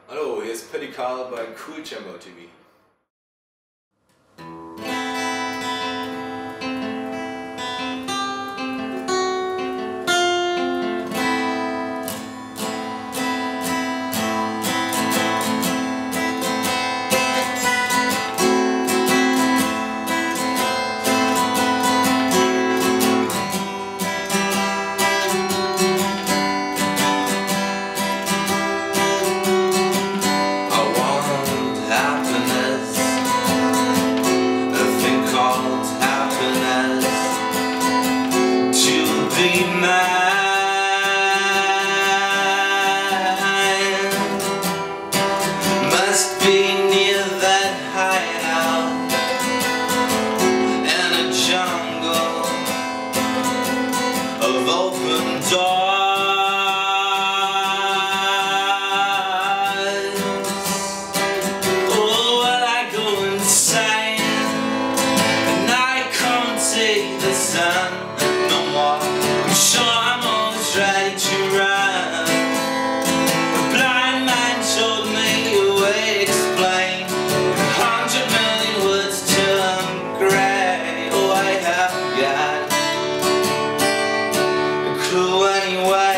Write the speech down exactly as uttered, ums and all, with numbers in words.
Hallo, hier ist Paddy bei Cool Chamber T V. Must be near that hideout in a jungle of open doors. Oh, well, I go insane and I can't take the sun no more. I'm sure I'm always ready to run. The blind man told me away, explain a hundred million words till I'm grey. Oh, I haven't got a clue anyway.